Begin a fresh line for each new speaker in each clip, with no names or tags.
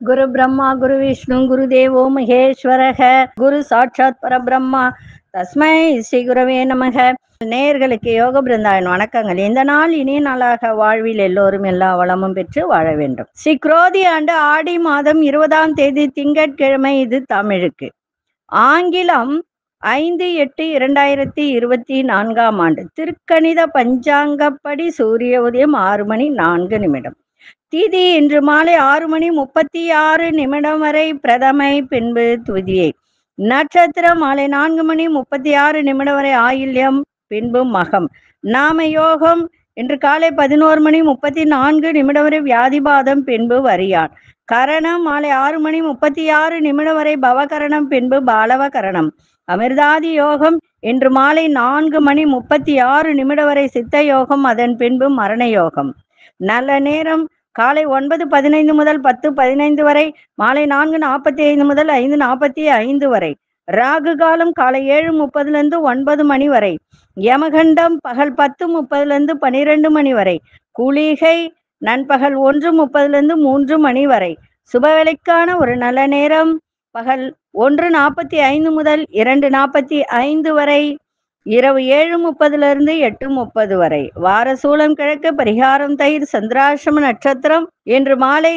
குரு பிரம்மா குரு விஷ்ணு குரு தேவோ மகேஸ்வரக குரு சாட்சாத் பரபிரம்மா தஸ்மை ஸ்ரீ குரவே நமக. நேயர்களுக்கு யோக பிருந்தாவின் வணக்கங்கள். இந்த நாள் இனிய நாளாக வாழ்வில் எல்லோரும் எல்லா வளமும் பெற்று வாழ வேண்டும். ஸ்ரீ குரோதி ஆண்டு ஆடி மாதம் 20ஆம் தேதி திங்கட்கிழமை. இது தமிழுக்கு. ஆங்கிலம் 5/8/2024 ஆண்டு. திருக்கணித பஞ்சாங்கப்படி சூரிய உதயம் 6:04. திதி இன்று மாலை 6:36 வரை பிரதமை, பின்பு துதியை. நட்சத்திரம் மாலை 4:36 வரை ஆயில்யம், பின்பு மகம். நாம யோகம் இன்று காலை 11:34 வரை வியாதிபாதம், பின்பு வரியான். கரணம் மாலை 6:36 வரை பவகரணம், பின்பு பாலவ கரணம். அமிர்தாதி யோகம் இன்று மாலை 4:36 வரை சித்த யோகம், அதன் பின்பு மரண யோகம். நல்ல நேரம் காலை 9:15 முதல் 10:15 வரை, மாலை 4:45 முதல் 5:45 வரை. ராகு காலம் காலை 7:30 9 வரை. யமகண்டம் பகல் 10:30 12 வரை. குளிகை நண்பகல் 1:30 3 வரை. சுபவேளைக்கான ஒரு நல்ல நேரம் பகல் 1:45 முதல் 2:45 வரை. இரவு 7:30 8:30 வரை. வார சூலம் கிழக்கு. பரிகாரம் தயிர். சந்திராசிரம நட்சத்திரம் இன்று மாலை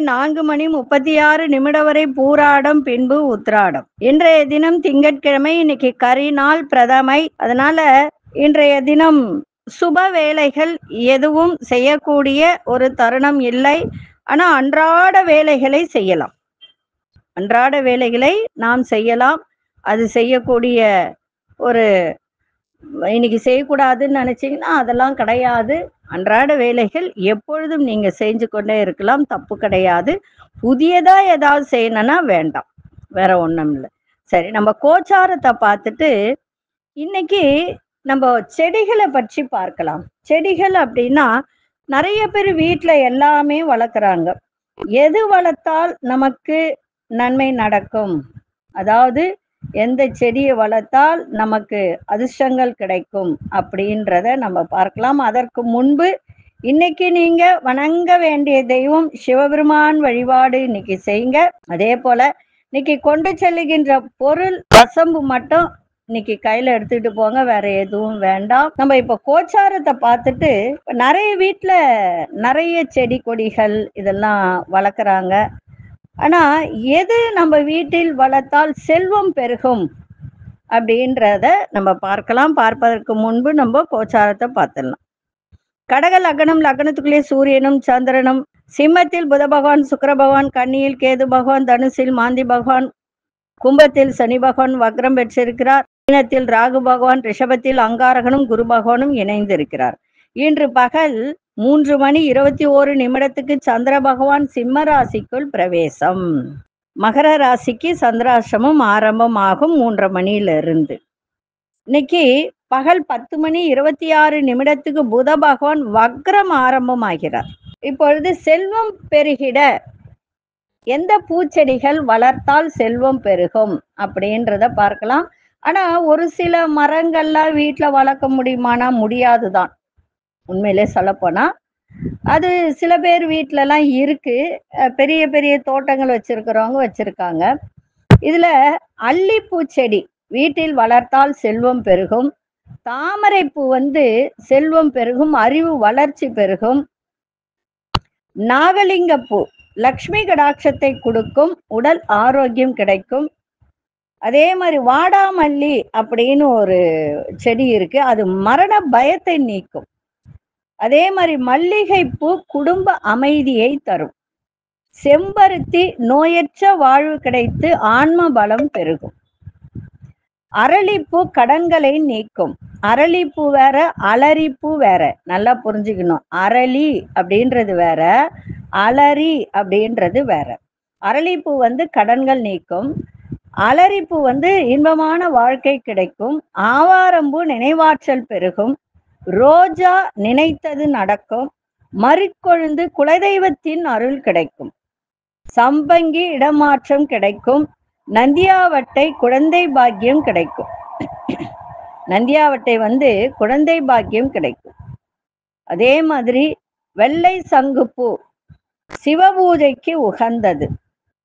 4:36 வரை பூராடம், பின்பு உத்திராடம். இன்றைய தினம் திங்கட்கிழமை. இன்னைக்கு கரிநாள், பிரதமை. அதனால இன்றைய தினம் சுப வேலைகள் எதுவும் செய்யக்கூடிய ஒரு தருணம் இல்லை. ஆனா அன்றாட வேலைகளை செய்யலாம். அன்றாட வேலைகளை நாம் செய்யலாம். அது செய்யக்கூடிய ஒரு இன்னைக்கு செய்யக்கூடாதுன்னு நினைச்சீங்கன்னா அதெல்லாம் கிடையாது. அன்றாட வேலைகள் எப்பொழுதும் நீங்க செஞ்சு கொண்டே இருக்கலாம், தப்பு கிடையாது. புதியதா ஏதாவது செய்யணும்னா வேண்டாம், வேற ஒண்ணும் இல்லை. சரி, நம்ம கோச்சாரத்தை பார்த்துட்டு இன்னைக்கு நம்ம செடிகளை பற்றி பார்க்கலாம். செடிகள் அப்படின்னா நிறைய பேர் வீட்டுல எல்லாமே வளர்க்குறாங்க. எது வளர்த்தால் நமக்கு நன்மை நடக்கும், அதாவது எந்த செடியை வளர்த்தால் நமக்கு அதிர்ஷ்டங்கள் கிடைக்கும் அப்படின்றத நம்ம பார்க்கலாம். அதற்கு முன்பு இன்னைக்கு நீங்க வணங்க வேண்டிய தெய்வம் சிவபெருமான் வழிபாடு இன்னைக்கு செய்யுங்க. அதே போல இன்னைக்கு கொண்டு செல்லுகின்ற பொருள் வசம்பு மட்டும் இன்னைக்கு கையில எடுத்துட்டு போங்க, வேற எதுவும் வேண்டாம். நம்ம இப்ப கோச்சாரத்தை பார்த்துட்டு நிறைய வீட்டுல நிறைய செடி கொடிகள் இதெல்லாம் வளர்க்குறாங்க. ஆனா எது நம்ம வீட்டில் வளர்த்தால் செல்வம் பெருகும் அப்படின்றத நம்ம பார்க்கலாம். பார்ப்பதற்கு முன்பு நம்ம கோச்சாரத்தை பார்த்துடலாம். கடக லக்னம், லக்னத்துக்குள்ளே சூரியனும் சந்திரனும். சிம்மத்தில் புத பகவான், சுக்கிர பகவான். கன்னியில் கேது பகவான். தனுசில் மாந்தி பகவான். கும்பத்தில் சனி பகவான் வக்ரம் பெற்றிருக்கிறார். மீனத்தில் ராகு பகவான். ரிஷபத்தில் அங்காரகனும் குரு பகவானும் இணைந்திருக்கிறார். இன்று பகல் 3:21 சந்திர பகவான் சிம்ம ராசிக்குள் பிரவேசம். மகர ராசிக்கு சந்திராசிரமம் ஆரம்பமாகும் 3:00 இன்னைக்கு பகல் 10:26 புத பகவான் வக்ரம் ஆரம்பமாகிறார். இப்பொழுது செல்வம் பெருகிட எந்த பூச்செடிகள் வளர்த்தால் செல்வம் பெருகும் அப்படின்றத பார்க்கலாம். ஆனா ஒரு சில மரங்கள்லாம் வீட்டுல வளர்க்க முடியுமானா முடியாதுதான். உண்மையிலே சொல்லப்போனா அது சில பேர் வீட்டிலலாம் இருக்கு. பெரிய பெரிய தோட்டங்கள் வச்சிருக்கிறவங்க வச்சிருக்காங்க. இதுல அல்லிப்பூ செடி வீட்டில் வளர்த்தால் செல்வம் பெருகும். தாமரைப்பூ செல்வம் பெருகும், அறிவு வளர்ச்சி பெருகும். நாகலிங்கப்பூ லக்ஷ்மி கடாட்சத்தை கொடுக்கும், உடல் ஆரோக்கியம் கிடைக்கும். அதே மாதிரி வாடாமல்லி அப்படின்னு ஒரு செடி இருக்கு, அது மரண பயத்தை நீக்கும். அதே மாதிரி மல்லிகைப்பூ குடும்ப அமைதியை தரும். செம்பருத்தி நோயற்ற வாழ்வு கிடைத்து ஆன்ம பலம் பெருகும். அரளிப்பூ கடன்களை நீக்கும். அரளிப்பூ வேற, அலரிப்பூ வேற, நல்லா புரிஞ்சுக்கணும். அரளி அப்படின்றது வேற, அலரி அப்படின்றது வேற. அரளிப்பூ கடன்கள் நீக்கும். அலரிப்பூ இன்பமான வாழ்க்கை கிடைக்கும். ஆவாரம்பூ நினைவாற்றல் பெருகும். ரோஜா நினைத்தது நடக்கும். மறிக்கொழுந்து குலதெய்வத்தின் அருள் கிடைக்கும். சம்பங்கி இடமாற்றம் கிடைக்கும். நந்தியாவட்டை குழந்தை பாக்கியம் கிடைக்கும். நந்தியாவட்டை குழந்தை பாக்கியம் கிடைக்கும். அதே மாதிரி வெள்ளை சங்குப்பூ சிவபூஜைக்கு உகந்தது.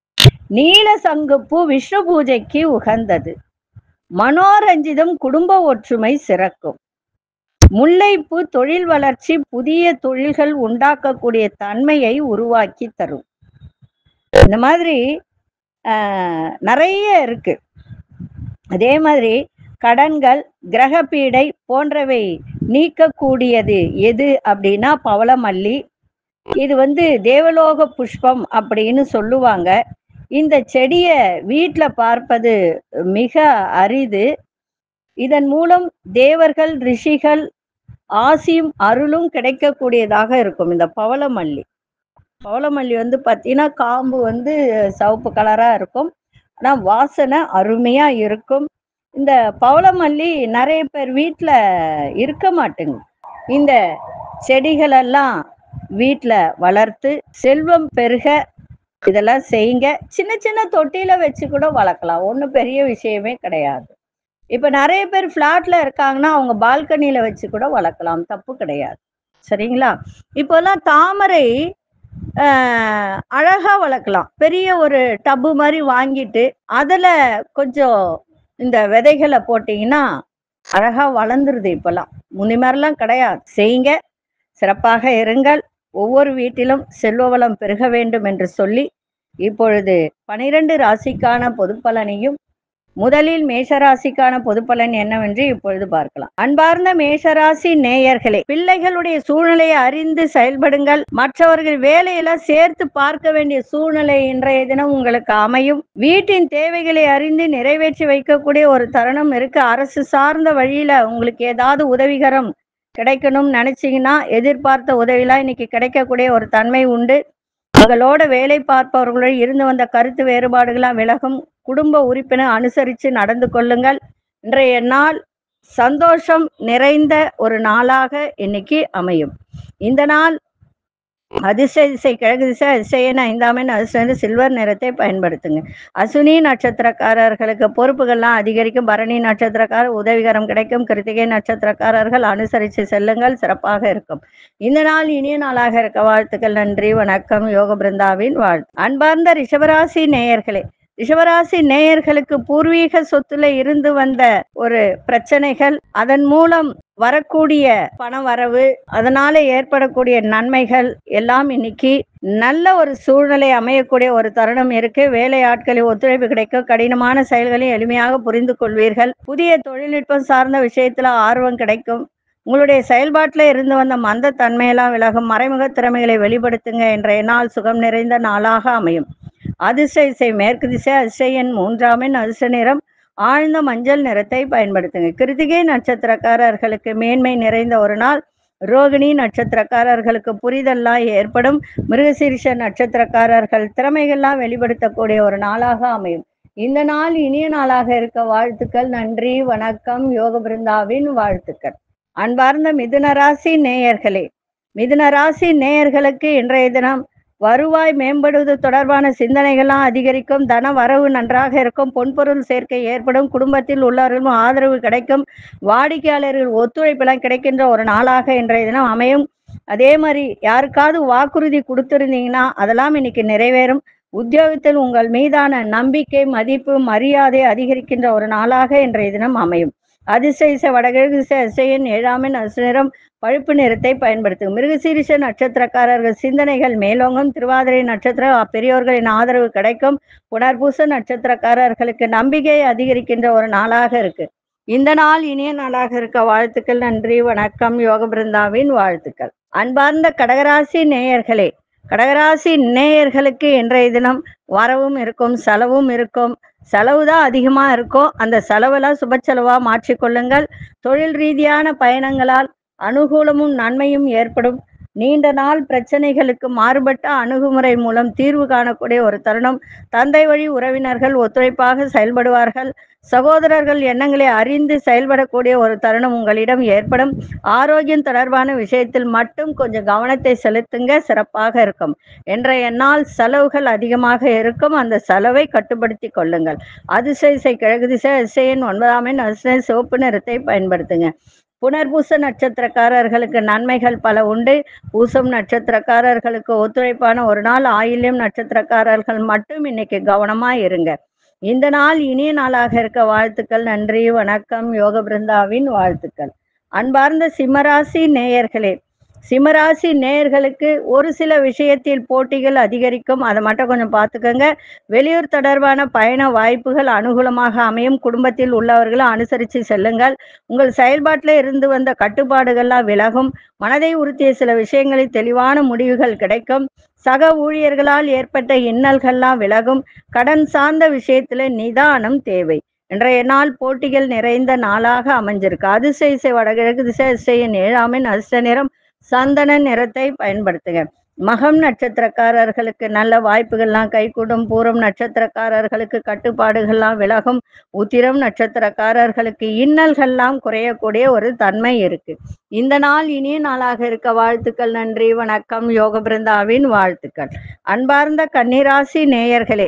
நீல சங்குப்பூ விஷ்ணு பூஜைக்கு உகந்தது. மனோரஞ்சிதம் குடும்ப ஒற்றுமை சிறக்கும். முல்லைப்பூ தொழில் வளர்ச்சி, புதிய தொழில்கள் உண்டாக்கக்கூடிய தன்மையை உருவாக்கி தரும். இந்த மாதிரி நிறைய இருக்கு. அதே மாதிரி கடன்கள், கிரக பீடை போன்றவை நீக்கக்கூடியது எது அப்படின்னா பவளமல்லி. இது தேவலோக புஷ்பம் அப்படின்னு சொல்லுவாங்க. இந்த செடியை வீட்டுல பார்ப்பது மிக அரிது. இதன் மூலம் தேவர்கள், ரிஷிகள் ஆசியும் அருளும் கிடைக்கக்கூடியதாக இருக்கும். இந்த பவளமல்லி பார்த்தீங்கன்னா காம்பு சிவப்பு கலரா இருக்கும். ஆனா வாசனை அருமையா இருக்கும். இந்த பவளமல்லி நிறைய பேர் வீட்டுல இருக்க மாட்டேங்க. இந்த செடிகளெல்லாம் வீட்டுல வளர்த்து செல்வம் பெருக இதெல்லாம் செய்யுங்க. சின்ன சின்ன தொட்டியில வச்சு கூட வளர்க்கலாம், ஒன்றும் பெரிய விஷயமே கிடையாது. இப்ப நிறைய பேர் பிளாட்ல இருக்காங்கன்னா அவங்க பால்கனியில வச்சு கூட வளர்க்கலாம், தப்பு கிடையாது. சரிங்களா? இப்போல்லாம் தாமரை அழகா வளர்க்கலாம். பெரிய ஒரு டப்பு மாதிரி வாங்கிட்டு அதுல கொஞ்சம் இந்த விதைகளை போட்டீங்கன்னா அழகா வளர்ந்துருது. இப்பெல்லாம் முந்தி மாதிரிலாம் கிடையாது. செய்யுங்க, சிறப்பாக இருங்கள். ஒவ்வொரு வீட்டிலும் செல்வ வளம் பெருக வேண்டும் என்று சொல்லி இப்பொழுது 12 ராசிக்கான பொது பலனையும், முதலில் மேஷராசிக்கான பொது பலன் என்னவென்று இப்பொழுது பார்க்கலாம். அன்பார்ந்த மேஷராசி நேயர்களே, பிள்ளைகளுடைய சூழ்நிலையை அறிந்து செயல்படுங்கள். மற்றவர்கள் வேலையெல்லாம் சேர்த்து பார்க்க வேண்டிய சூழ்நிலை இன்றைய தினம் உங்களுக்கு அமையும். வீட்டின் தேவைகளை அறிந்து நிறைவேற்றி வைக்கக்கூடிய ஒரு தருணம் இருக்கு. அரசு சார்ந்த வழியில உங்களுக்கு ஏதாவது உதவிகரம் கிடைக்கணும்னு நினைச்சீங்கன்னா எதிர்பார்த்த உதவிலாம் இன்னைக்கு கிடைக்கக்கூடிய ஒரு தன்மை உண்டு. உங்களோட வேலை பார்ப்பவர்களுடன் இருந்து வந்த கருத்து வேறுபாடுகளாம் விலகும். குடும்ப உறுப்பினர் அனுசரித்து நடந்து கொள்ளுங்கள். இன்றைய நாள் சந்தோஷம் நிறைந்த ஒரு நாளாக இன்னைக்கு அமையும். இந்த நாள் அதிர்ஷ்ட திசை கிழக்கு திசை, அதிசயன 5ஆம் எண் அதிர்ஷ்ட சில்வர் நிறத்தை பயன்படுத்துங்க. அசுனி நட்சத்திரக்காரர்களுக்கு பொறுப்புகள்லாம் அதிகரிக்கும். பரணி நட்சத்திரக்காரர் உதவிகரம் கிடைக்கும். கிருத்திகை நட்சத்திரக்காரர்கள் அனுசரித்து செல்லுங்கள், சிறப்பாக இருக்கும். இந்த நாள் இனிய நாளாக இருக்க வாழ்த்துக்கள். நன்றி, வணக்கம். யோக பிருந்தாவின் வாழ்த்து. அன்பார்ந்த ரிஷபராசி நேயர்களே, ரிஷபராசி நேயர்களுக்கு பூர்வீக சொத்துல இருந்து வந்த ஒரு பிரச்சனைகள், அதன் மூலம் வரக்கூடிய பண வரவு, அதனால ஏற்படக்கூடிய நன்மைகள் எல்லாம் இன்னைக்கு நல்ல ஒரு சூழ்நிலை அமையக்கூடிய ஒரு தருணம் இருக்கு. வேலை ஆட்களின் ஒத்துழைப்பு கிடைக்கும். கடினமான செயல்களை எளிமையாக புரிந்து கொள்வீர்கள். புதிய தொழில்நுட்பம் சார்ந்த விஷயத்துல ஆர்வம் கிடைக்கும். உங்களுடைய செயல்பாட்டில் இருந்து வந்த மந்த தன்மையெல்லாம் விலகும். மறைமுக திறமைகளை வெளிப்படுத்துங்க. இன்றைய நாள் சுகம் நிறைந்த நாளாக அமையும். அதிர்ஷ்ட திசை மேற்கு திசை, அதிர்ஷ்ட எண் 3ஆம் எண், அதிர்ஷ்ட நிறம் ஆழ்ந்த மஞ்சள் நிறத்தை பயன்படுத்துங்க. கிருத்திகை நட்சத்திரக்காரர்களுக்கு மேன்மை நிறைந்த ஒரு நாள். ரோகிணி நட்சத்திரக்காரர்களுக்கு புரிதல்லாம் ஏற்படும். மிருகசீரிஷ நட்சத்திரக்காரர்கள் திறமைகள்லாம் வெளிப்படுத்தக்கூடிய ஒரு நாளாக அமையும். இந்த நாள் இனிய நாளாக இருக்க வாழ்த்துக்கள். நன்றி, வணக்கம். யோக பிருந்தாவின் வாழ்த்துக்கள். அன்பார்ந்த மிதுனராசி நேயர்களே, மிதுனராசி நேயர்களுக்கு இன்றைய தினம் வருவாய் மேம்படுவது தொடர்பான சிந்தனைகள்லாம் அதிகரிக்கும். தன வரவு நன்றாக இருக்கும். பொன்பொருள் சேர்க்கை ஏற்படும். குடும்பத்தில் உள்ளவர்களும் ஆதரவு கிடைக்கும். வாடிக்கையாளர்கள் ஒத்துழைப்பெல்லாம் கிடைக்கின்ற ஒரு நாளாக இன்றைய தினம் அமையும். அதே மாதிரி யாருக்காவது வாக்குறுதி கொடுத்திருந்தீங்கன்னா அதெல்லாம் இன்னைக்கு நிறைவேறும். உத்தியோகத்தில் உங்கள் மீதான நம்பிக்கை, மதிப்பு, மரியாதை அதிகரிக்கின்ற ஒரு நாளாக இன்றைய தினம் அமையும். அதிர்ஷ்ட திசை வடகிழக்கு திசை, அதிர்ஷ்ட எண் 7ஆம் எண், அதிர்ஷ்ட நிறம் பழுப்பு நிறத்தை பயன்படுத்தும். மிருகசீரிஷ நட்சத்திரக்காரர்கள் சிந்தனைகள் மேலோங்கும். திருவாதிரை நட்சத்திர பெரியோர்களின் ஆதரவு கிடைக்கும். புனர்பூச நட்சத்திரக்காரர்களுக்கு நம்பிக்கை அதிகரிக்கின்ற ஒரு நாளாக இருக்கு. இந்த நாள் இனிய நாளாக இருக்க வாழ்த்துக்கள். நன்றி, வணக்கம். யோக பிருந்தாவின் வாழ்த்துக்கள். அன்பார்ந்த கடகராசி நேயர்களே, கடகராசி நேயர்களுக்கு இன்றைய தினம் வரவும் இருக்கும், செலவும் இருக்கும். செலவு தான் அதிகமா இருக்கும். அந்த செலவெல்லாம் சுப செலவா மாற்றிக்கொள்ளுங்கள். தொழில் ரீதியான பயணங்களால் அனுகூலமும் நன்மையும் ஏற்படும். நீண்ட நாள் பிரச்சனைகளுக்கு மாறுபட்ட அணுகுமுறை மூலம் தீர்வு காணக்கூடிய ஒரு தருணம். தந்தை வழி உறவினர்கள் ஒத்துழைப்பாக செயல்படுவார்கள். சகோதரர்கள் எண்ணங்களை அறிந்து செயல்படக்கூடிய ஒரு தருணம் உங்களிடம் ஏற்படும். ஆரோக்கியம் தொடர்பான விஷயத்தில் மட்டும் கொஞ்சம் கவனத்தை செலுத்துங்க, சிறப்பாக இருக்கும். இன்றைய நாள் செலவுகள் அதிகமாக இருக்கும். அந்த செலவை கட்டுப்படுத்தி கொள்ளுங்கள். அதிர்ஷ்ட திசை கிழக்கு திசை, அதிர்ஷ்ட எண் 9ஆம் எண், அதிர்ஷ்ட சிவப்பு நிறத்தை பயன்படுத்துங்க. புனர்பூச நட்சத்திரக்காரர்களுக்கு நன்மைகள் பல உண்டு. பூசம் நட்சத்திரக்காரர்களுக்கு ஒத்துழைப்பான ஒரு நாள். ஆயில்யம் நட்சத்திரக்காரர்கள் மட்டும் இன்னைக்கு கவனமா இருங்க. இந்த நாள் இனிய நாளாக இருக்க வாழ்த்துக்கள். நன்றி, வணக்கம். யோக பிருந்தாவின் வாழ்த்துக்கள். அன்பார்ந்த சிம்மராசி நேயர்களே, சிம்மராசி நேயர்களுக்கு ஒரு சில விஷயத்தில் போட்டிகள் அதிகரிக்கும். அதை மட்டும் கொஞ்சம் பார்த்துக்கோங்க. வெளியூர் தொடர்பான பயண வாய்ப்புகள் அனுகூலமாக அமையும். குடும்பத்தில் உள்ளவர்களும் அனுசரித்து செல்லுங்கள். உங்கள் செயல்பாட்டில் இருந்து வந்த கட்டுப்பாடுகள்லாம் விலகும். மனதை உறுத்திய சில விஷயங்களில் தெளிவான முடிவுகள் கிடைக்கும். சக ஊழியர்களால் ஏற்பட்ட இன்னல்கள்லாம் விலகும். கடன் சார்ந்த விஷயத்துல நிதானம் தேவை. இன்றைய நாள் போட்டிகள் நிறைந்த நாளாக அமைஞ்சிருக்கு. அதிசய வடகிழக்கு திசை அதிசயன் 7ஆம் அதிர்ஷ்ட நிறம் சந்தன நிறத்தை பயன்படுத்துங்க. மகம் நட்சத்திரக்காரர்களுக்கு நல்ல வாய்ப்புகள்லாம் கைகூடும். பூரம் நட்சத்திரக்காரர்களுக்கு கட்டுப்பாடுகள்லாம் விலகும். உத்திரம் நட்சத்திரக்காரர்களுக்கு இன்னல்கள்லாம் குறையக்கூடிய ஒரு தன்மை இருக்கு. இந்த நாள் இனிய நாளாக இருக்க வாழ்த்துக்கள். நன்றி, வணக்கம். யோக பிருந்தாவின் வாழ்த்துக்கள். அன்பார்ந்த கன்னிராசி நேயர்களே,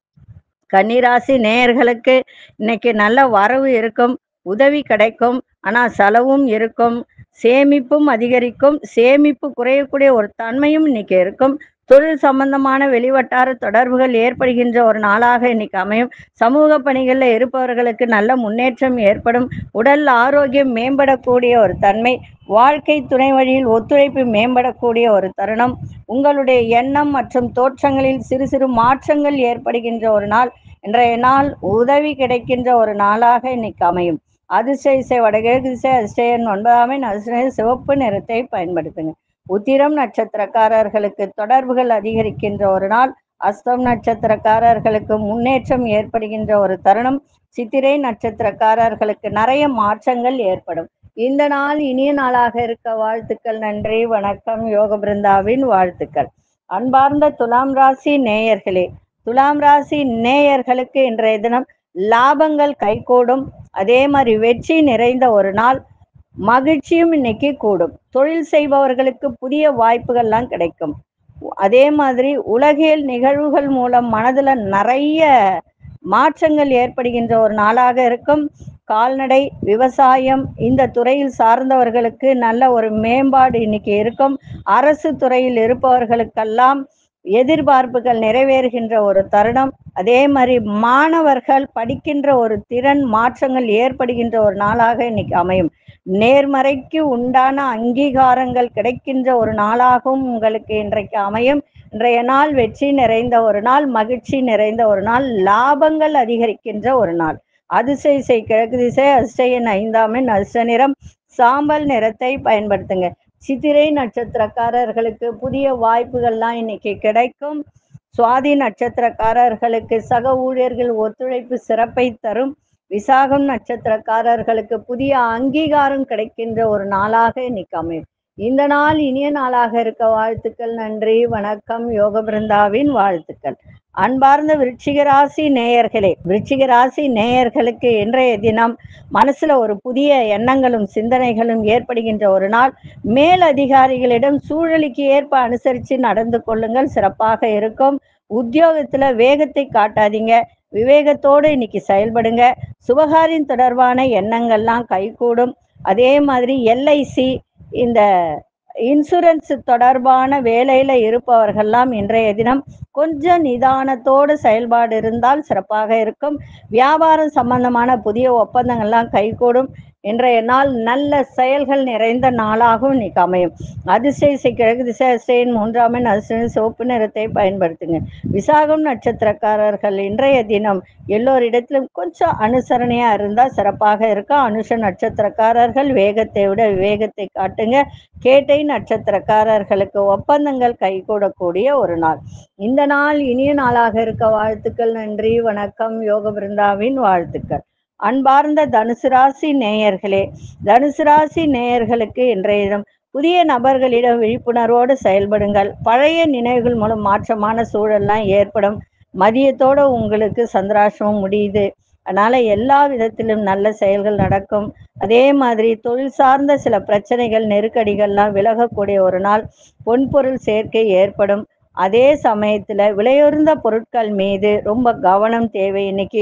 கன்னிராசி நேயர்களுக்கு இன்னைக்கு நல்ல வரவு இருக்கும். உதவி கிடைக்கும். ஆனா செலவும் இருக்கும். சேமிப்பும் அதிகரிக்கும். சேமிப்பு குறையக்கூடிய ஒரு தன்மையும் இன்னைக்கு இருக்கும். தொழில் சம்பந்தமான வெளிவட்டார தொடர்புகள் ஏற்படுகின்ற ஒரு நாளாக இன்னைக்கு அமையும். சமூக பணிகளில் இருப்பவர்களுக்கு நல்ல முன்னேற்றம் ஏற்படும். உடல் ஆரோக்கியம் மேம்படக்கூடிய ஒரு தன்மை. வாழ்க்கை துணை வழியில் ஒத்துழைப்பு மேம்படக்கூடிய ஒரு தருணம். உங்களுடைய எண்ணம் மற்றும் தோற்றங்களில் சிறு சிறு மாற்றங்கள் ஏற்படுகின்ற ஒரு நாள். இன்றைய நாள் உதவி கிடைக்கின்ற ஒரு நாளாக இன்னைக்கு அமையும். அதிசய வடகிழக்கு திசை அதிசயன் 9ஆம் அதிர்ஷ்ட சிவப்பு நிறத்தை பயன்படுத்துங்க. உத்திரம் நட்சத்திரக்காரர்களுக்கு தொடர்புகள் அதிகரிக்கின்ற ஒரு நாள். அஸ்தம் நட்சத்திரக்காரர்களுக்கு முன்னேற்றம் ஏற்படுகின்ற ஒரு தருணம். சித்திரை நட்சத்திரக்காரர்களுக்கு நிறைய மாற்றங்கள் ஏற்படும். இந்த நாள் இனிய நாளாக இருக்க வாழ்த்துக்கள். நன்றி, வணக்கம். யோக பிருந்தாவின் வாழ்த்துக்கள். அன்பார்ந்த துலாம் ராசி நேயர்களே, துலாம் ராசி நேயர்களுக்கு இன்றைய தினம் லாபங்கள் கைகூடும். அதே மாதிரி வெற்றி நிறைந்த ஒரு நாள். மகிழ்ச்சியும் இன்னைக்கு கூடும். தொழில் செய்பவர்களுக்கு புதிய வாய்ப்புகள்லாம் கிடைக்கும். அதே மாதிரி உலகியல் நிகழ்வுகள் மூலம் மனதுல நிறைய மாற்றங்கள் ஏற்படுகின்ற ஒரு நாளாக இருக்கும். கால்நடை விவசாயம் இந்த துறையில் சார்ந்தவர்களுக்கு நல்ல ஒரு மேம்பாடு இன்னைக்கு இருக்கும். அரசு துறையில் இருப்பவர்களுக்கெல்லாம் எதிர்பார்ப்புகள் நிறைவேறுகின்ற ஒரு தருணம். அதே மாதிரி மாணவர்கள் படிக்கின்ற ஒரு திறன் மாற்றங்கள் ஏற்படுகின்ற ஒரு நாளாக இன்னைக்கு அமையும். நேர்மறைக்கு உண்டான அங்கீகாரங்கள் கிடைக்கின்ற ஒரு நாளாகவும் உங்களுக்கு இன்றைக்கு அமையும். இன்றைய நாள் வெற்றி நிறைந்த ஒரு நாள். மகிழ்ச்சி நிறைந்த ஒரு நாள். லாபங்கள் அதிகரிக்கின்ற ஒரு நாள். அதிசய கிழக்கு திசை அதிசயன் 5ஆம் அதிர்ஷ்ட நிறம் சாம்பல் நிறத்தை பயன்படுத்துங்க. சித்திரை நட்சத்திரக்காரர்களுக்கு புதிய வாய்ப்புகள்லாம் இன்னைக்கு கிடைக்கும். சுவாதி நட்சத்திரக்காரர்களுக்கு சக ஊழியர்கள் ஒத்துழைப்பு சிறப்பை தரும். விசாகம் நட்சத்திரக்காரர்களுக்கு புதிய அங்கீகாரம் கிடைக்கின்ற ஒரு நாளாக இன்னைக்கு அமையும். இந்த நாள் இனிய நாளாக இருக்க வாழ்த்துக்கள். நன்றி, வணக்கம். யோக பிருந்தாவின் வாழ்த்துக்கள். அன்பார்ந்த விருச்சிக ராசி நேயர்களே, விருச்சிக ராசி நேயர்களுக்கு இன்றைய தினம் மனசுல ஒரு புதிய எண்ணங்களும் சிந்தனைகளும் ஏற்படுகின்ற ஒரு நாள். மேல் அதிகாரிகளிடம் சூழலுக்கு ஏற்ப அனுசரித்து நடந்து கொள்ளுங்கள், சிறப்பாக இருக்கும். உத்தியோகத்துல வேகத்தை காட்டாதீங்க, விவேகத்தோடு இன்னைக்கு செயல்படுங்க. சுபகாரியம் தொடர்பான எண்ணங்கள்லாம் கைகூடும். அதே மாதிரி எல்ஐசி இந்த இன்சூரன்ஸ் தொடர்பான வேலையில இருப்பவர்கள்லாம் இன்றைய தினம் கொஞ்சம் நிதானத்தோடு செயல்பாடு இருந்தால் சிறப்பாக இருக்கும். வியாபாரம் சம்பந்தமான புதிய ஒப்பந்தங்கள்லாம் கைகூடும். இன்றைய நாள் நல்ல செயல்கள் நிறைந்த நாளாகவும் இன்னைக்கு அமையும். அதிசய கிழக்கு திசை அதிசயன் 3ஆம் அதிர்ஷ்ட சிவப்பு நிறத்தை பயன்படுத்துங்க. விசாகம் நட்சத்திரக்காரர்கள் இன்றைய தினம் எல்லோரிடத்திலும் கொஞ்சம் அனுசரணையா இருந்தா சிறப்பாக இருக்கும். அனுஷ நட்சத்திரக்காரர்கள் வேகத்தை விட விவேகத்தை காட்டுங்க. கேட்டை நட்சத்திரக்காரர்களுக்கு ஒப்பந்தங்கள் கைகூடக்கூடிய ஒரு நாள். இந்த நாள் இனிய நாளாக இருக்க வாழ்த்துக்கள். நன்றி, வணக்கம். யோக பிருந்தாவின் வாழ்த்துக்கள். அன்பார்ந்த தனுசு ராசி நேயர்களே, தனுசு ராசி நேயர்களுக்கு இன்றைய தினம் புதிய நபர்களிடம் விழிப்புணர்வோடு செயல்படுங்கள். பழைய நினைவுகள் மூலம் மாற்றமான சூழல்லாம் ஏற்படும். மதியத்தோடு உங்களுக்கு சந்திராஷ்டமம் முடியுது. அதனால எல்லா விதத்திலும் நல்ல செயல்கள் நடக்கும். அதே மாதிரி தொழில் சார்ந்த சில பிரச்சனைகள் நெருக்கடிகள்லாம் விலகக்கூடிய ஒரு நாள். பொன்பொருள் சேர்க்கை ஏற்படும். அதே சமயத்துல விலையுறந்த பொருட்கள் மீது ரொம்ப கவனம் தேவை. இன்னைக்கு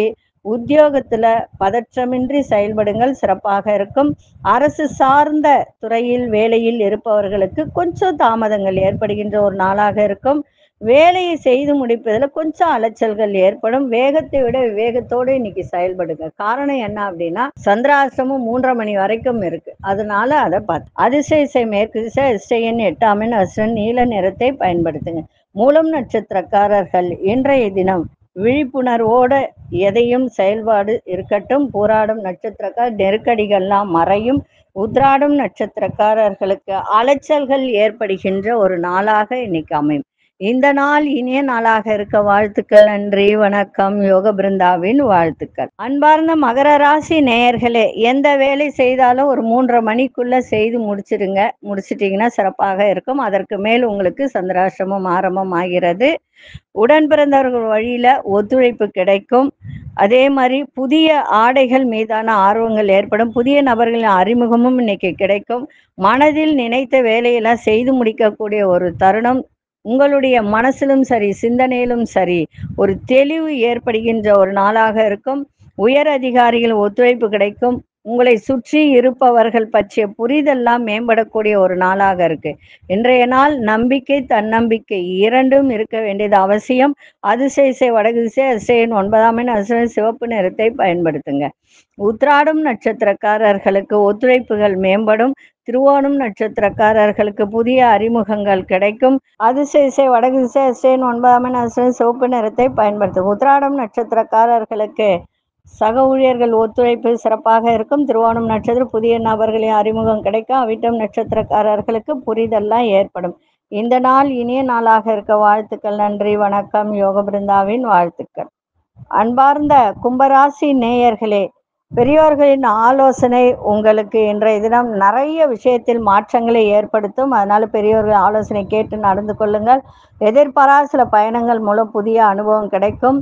உத்தியோகத்துல பதற்றமின்றி செயல்படுங்கள், சிறப்பாக இருக்கும். அரசு சார்ந்த துறையில் வேலையில் இருப்பவர்களுக்கு கொஞ்சம் தாமதங்கள் ஏற்படுகின்ற ஒரு நாளாக இருக்கும். வேலையை செய்து முடிப்பதில் கொஞ்சம் அலைச்சல்கள் ஏற்படும். வேகத்தை விட விவேகத்தோடு இன்னைக்கு செயல்படுங்க. காரணம் என்ன அப்படின்னா, சந்திராஷ்டமம் 3:30 மணி வரைக்கும் இருக்கு. அதனால அதை பார்த்து அதிசய மேற்கு திசை அதிசயன் 8ஆம் எண் அசுரன் நீல நிறத்தை பயன்படுத்துங்க. மூலம் நட்சத்திரக்காரர்கள் இன்றைய தினம் விழிப்புணர்வோட எதையும் செயல்பாடு இருக்கட்டும். போராடும் நட்சத்திரக்கார் நெருக்கடிகள்லாம் மறையும். உத்ராடும் நட்சத்திரக்காரர்களுக்கு அலைச்சல்கள் ஏற்படுகின்ற ஒரு நாளாக இன்னைக்கு அமையும். இந்த நாள் இனிய நாளாக இருக்க வாழ்த்துக்கள். நன்றி, வணக்கம். யோக பிருந்தாவின் வாழ்த்துக்கள். அன்பார்ந்த மகர ராசி நேயர்களே, எந்த வேலை செய்தாலும் ஒரு 3:30 மணிக்குள்ள செய்து முடிச்சிட்டீங்கன்னா சிறப்பாக இருக்கும். அதற்கு மேல் உங்களுக்கு சந்திராஷ்டமம் ஆரம்பம் ஆகிறது. உடன் பிறந்தவர்கள் வழியில ஒத்துழைப்பு கிடைக்கும். அதே மாதிரி புதிய ஆடைகள் மீதான ஆர்வங்கள் ஏற்படும். புதிய நபர்களின் அறிமுகமும் இன்னைக்கு கிடைக்கும். மனதில் நினைத்த வேலையெல்லாம் செய்து முடிக்கக்கூடிய ஒரு தருணம். உங்களுடைய மனசிலும் சரி, சிந்தனையிலும் சரி, ஒரு தெளிவு ஏற்படுகின்ற ஒரு நாளாக இருக்கும். உயர் அதிகாரிகள் ஒத்துழைப்பு கிடைக்கும். உங்களை சுற்றி இருப்பவர்கள் பற்றிய புரிதெல்லாம் மேம்படக்கூடிய ஒரு நாளாக இருக்கு. இன்றைய நாள் நம்பிக்கை, தன்னம்பிக்கை இரண்டும் இருக்க வேண்டியது அவசியம். அதிசய வடக்கு திசை அதிசயன் 9ஆம் எண் அசுரன் சிவப்பு நிறத்தை பயன்படுத்துங்க. உத்ராடம் நட்சத்திரக்காரர்களுக்கு ஒத்துழைப்புகள் மேம்படும். திருவோணம் நட்சத்திரக்காரர்களுக்கு புதிய அறிமுகங்கள் கிடைக்கும். அதிசய வடக்கு திசை அதிசயன் 9ஆம் எண் அசுரன் சிவப்பு நிறத்தை பயன்படுத்தும். உத்ராடம் நட்சத்திரக்காரர்களுக்கு சக ஊழியர்கள் ஒத்துழைப்பு சிறப்பாக இருக்கும். திருவோணம் நட்சத்திரம் புதிய நபர்களின் அறிமுகம் கிடைக்கும். அவிட்டம் நட்சத்திரக்காரர்களுக்கு புரிதெல்லாம் ஏற்படும். இந்த நாள் இனிய நாளாக இருக்க வாழ்த்துக்கள். நன்றி, வணக்கம். யோக பிருந்தாவின் வாழ்த்துக்கள். அன்பார்ந்த கும்பராசி நேயர்களே, பெரியோர்களின் ஆலோசனை உங்களுக்கு இன்றைய தினம் நிறைய விஷயத்தில் மாற்றங்களை ஏற்படுத்தும். அதனால பெரியோர்கள் ஆலோசனை கேட்டு நடந்து கொள்ளுங்கள். எதிர்பாராத சில பயணங்கள் மூலம் புதிய அனுபவம் கிடைக்கும்.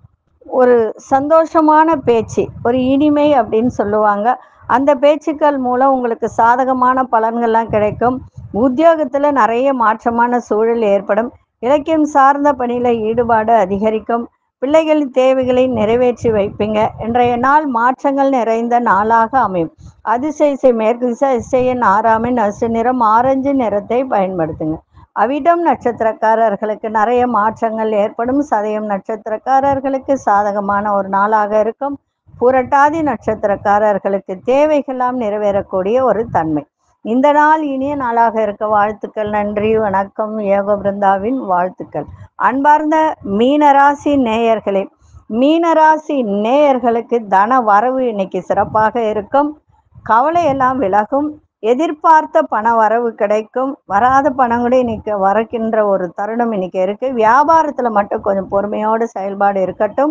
ஒரு சந்தோஷமான பேச்சு, ஒரு இனிமை அப்படின்னு சொல்லுவாங்க. அந்த பேச்சுக்கள் மூலம் உங்களுக்கு சாதகமான பலன்கள்லாம் கிடைக்கும். உத்தியோகத்துல நிறைய மாற்றமான சூழல் ஏற்படும். இலக்கியம் சார்ந்த பணியில ஈடுபாடு அதிகரிக்கும். பிள்ளைகளின் தேவைகளை நிறைவேற்றி வைப்பீங்க. இன்றைய நாள் மாற்றங்கள் நிறைந்த நாளாக அமையும். அதிசய மேற்கு திசை அதிசயன் 6ஆம் எண் அசு நிறம் ஆரஞ்சு நிறத்தை பயன்படுத்துங்க. அவிட்டம் நட்சத்திரக்காரர்களுக்கு நிறைய மாற்றங்கள் ஏற்படும். சதயம் நட்சத்திரக்காரர்களுக்கு சாதகமான ஒரு நாளாக இருக்கும். புரட்டாதி நட்சத்திரக்காரர்களுக்கு தேவைகள்லாம் நிறைவேறக்கூடிய ஒரு தன்மை. இந்த நாள் இனிய நாளாக இருக்க வாழ்த்துக்கள். நன்றி, வணக்கம். யோக பிருந்தாவின் வாழ்த்துக்கள். அன்பார்ந்த மீனராசி நேயர்களே, மீனராசி நேயர்களுக்கு தன வரவு இன்னைக்கு சிறப்பாக இருக்கும். கவலை எல்லாம் விலகும். எதிர்பார்த்த பண வரவு கிடைக்கும். வராத பணம் கூட இன்னைக்கு வரக்கின்ற ஒரு தருணம் இன்னைக்கு இருக்கு. வியாபாரத்துல மட்டும் கொஞ்சம் பொறுமையோடு செயல்பாடு இருக்கட்டும்.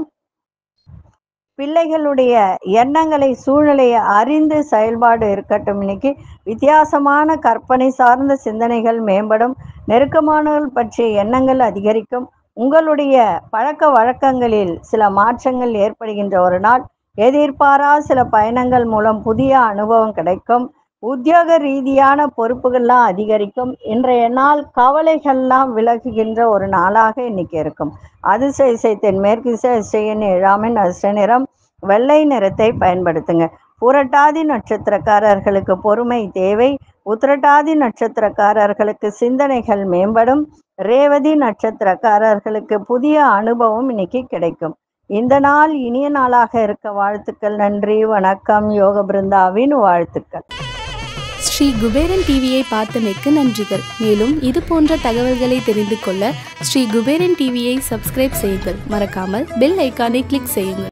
பிள்ளைகளுடைய எண்ணங்களை, சூழ்நிலையை அறிந்து செயல்பாடு இருக்கட்டும். இன்னைக்கு வித்தியாசமான கற்பனை சார்ந்த சிந்தனைகள் மேம்படும். நெருக்கமானவர்கள் பற்றிய எண்ணங்கள் அதிகரிக்கும். உங்களுடைய பழக்க வழக்கங்களில் சில மாற்றங்கள் ஏற்படுகின்ற ஒரு நாள். எதிர்பாராத சில பயணங்கள் மூலம் புதிய அனுபவம் கிடைக்கும். உத்தியோக ரீதியான பொறுப்புகள்லாம் அதிகரிக்கும். இன்றைய நாள் கவலைகள்லாம் விலகுகின்ற ஒரு நாளாக இன்னைக்கு இருக்கும். அதிசய தென்மேற்கு திசை அதிசயன் 7ஆம் எண் அதிர்ஷ்ட நிறம் வெள்ளை நிறத்தை பயன்படுத்துங்க. புரட்டாதி நட்சத்திரக்காரர்களுக்கு பொறுமை தேவை. உத்திரட்டாதி நட்சத்திரக்காரர்களுக்கு சிந்தனைகள் மேம்படும். ரேவதி நட்சத்திரக்காரர்களுக்கு புதிய அனுபவம் இன்னைக்கு கிடைக்கும். இந்த நாள் இனிய நாளாக இருக்க வாழ்த்துக்கள். நன்றி, வணக்கம். யோக பிருந்தாவின் வாழ்த்துக்கள்.
ஸ்ரீ குபேரன் டிவியை பார்த்தமைக்கு நன்றிகள். மேலும் இது போன்ற தகவல்களை தெரிந்து கொள்ள ஸ்ரீ குபேரன் டிவியை சப்ஸ்கிரைப் செய்யுங்கள். மறக்காமல் பெல் ஐக்கானை கிளிக் செய்யுங்கள்.